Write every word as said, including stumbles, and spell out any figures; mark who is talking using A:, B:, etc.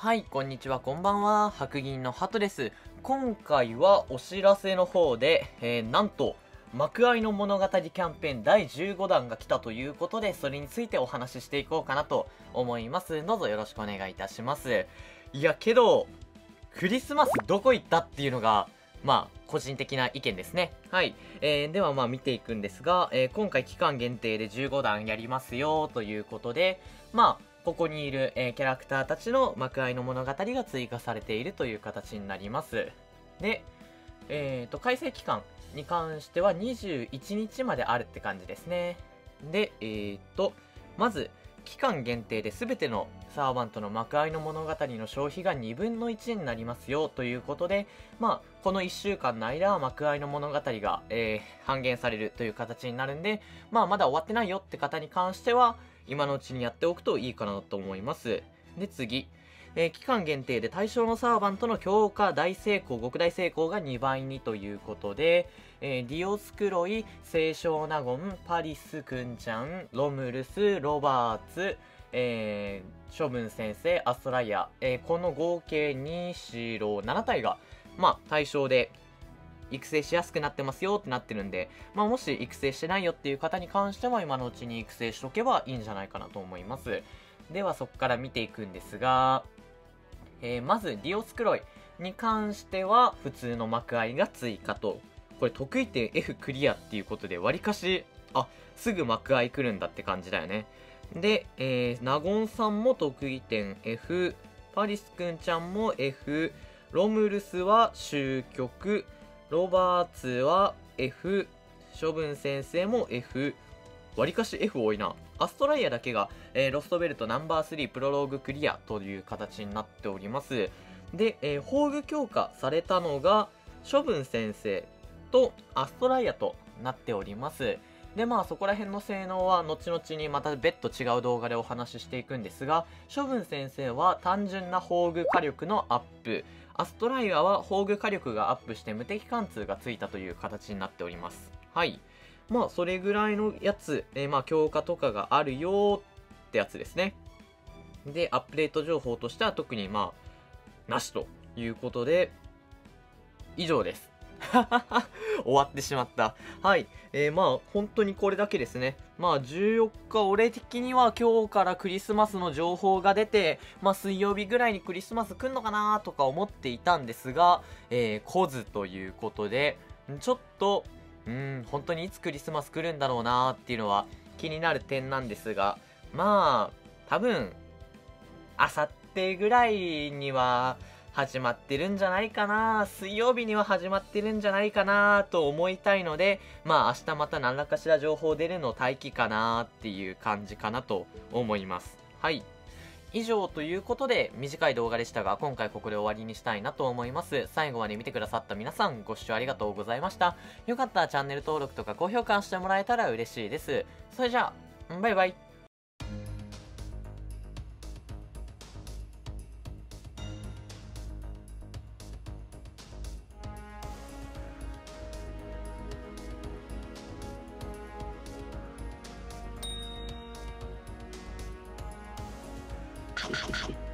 A: はい、こんにちは、こんばんは。白銀のハトです。今回はお知らせの方で、えー、なんと、幕愛の物語キャンペーンだいじゅうごだんが来たということで、それについてお話ししていこうかなと思います。どうぞよろしくお願いいたします。いや、けど、クリスマスどこ行ったっていうのが、まあ、個人的な意見ですね。はい。えー、ではまあ見ていくんですが、えー、今回期間限定でじゅうごだんやりますよということで、まあ、ここにいる、えー、キャラクターたちの幕愛の物語が追加されているという形になります。で、えーと、開催期間に関してはにじゅういちにちまであるって感じですね。で、えーと、まず、期間限定で全てのサーバントの幕愛の物語の消費がにぶんのいちになりますよということで、まあ、このいっしゅうかんの間、幕愛の物語が、えー、半減されるという形になるんで、まあ、まだ終わってないよって方に関しては、今のうちにやっておくといいかなと思います。で、次。えー、期間限定で対象のサーバントの強化大成功、極大成功がにばいにということで、えー、ディオスクロイ、清少納言、パリスくんちゃん、ロムルス、ロバーツ、えー、処分先生、アストライア、えー、この合計に、よん、ななたいが、まあ、対象で育成しやすくなってますよってなってるんで、まあ、もし育成してないよっていう方に関しては今のうちに育成しとけばいいんじゃないかなと思います。ではそこから見ていくんですが、えー、まずディオスクロイに関しては普通の幕愛が追加と、これ得意点 F クリアっていうことでわりかし、あ、すぐ幕愛来るんだって感じだよね。で、えー、ナゴンさんも得意点 F、パリスくんちゃんも F、ロムルスは終局、ロバーツは F、処分先生も F、わりかし F 多いな。アストライアだけが、えー、ロストベルトナンバースリープロローグクリアという形になっております。で、えー、宝具強化されたのが、処分先生とアストライアとなっております。で、まあそこら辺の性能は後々にまた別途違う動画でお話ししていくんですが、処分先生は単純な宝具火力のアップ、アストライアは宝具火力がアップして無敵貫通がついたという形になっております。はい。まあ、それぐらいのやつ、えー、まあ、強化とかがあるよってやつですね。で、アップデート情報としては特にまあ、なしということで、以上です。終わってしまった。はい。えー、まあ、本当にこれだけですね。まあ、じゅうよっか、俺的には今日からクリスマスの情報が出て、まあ、水曜日ぐらいにクリスマス来んのかなとか思っていたんですが、えー、来ずということで、ちょっと、うーん、本当にいつクリスマス来るんだろうなーっていうのは気になる点なんですが、まあ、多分、あさってぐらいには始まってるんじゃないかな、水曜日には始まってるんじゃないかなと思いたいので、まあ明日また何らかしら情報出るの待機かなっていう感じかなと思います。はい。以上ということで短い動画でしたが、今回ここで終わりにしたいなと思います。最後まで見てくださった皆さんご視聴ありがとうございました。よかったらチャンネル登録とか高評価してもらえたら嬉しいです。それじゃあ、バイバイ。
B: はいはいはい。